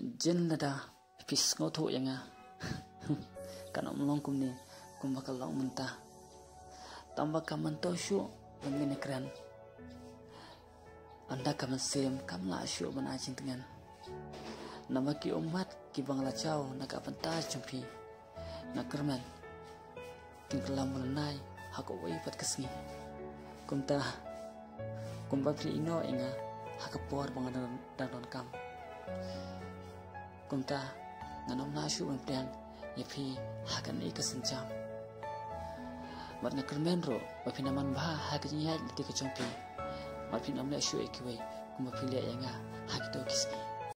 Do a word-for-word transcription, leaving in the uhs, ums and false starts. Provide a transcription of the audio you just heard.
jen nada pis ngoto yanga kan omlong kumni kum bakal long mentah tambah kaman to shu mengene kran anda kaman sem kam la shu bana cintengan nama ki umat ki bangla chau nak apanta chumpi nak kerman kin kelam melenai hako wai pat kesni kumta kumba pri ino inga hakapor bangan dan kam kumta nganom nasu mempriang yapi hakan ika senjam mat na kermen ro bapi naman bah haknya di kecompi mat pin amle shu ekiwe kumba pilih yanga hakito kisni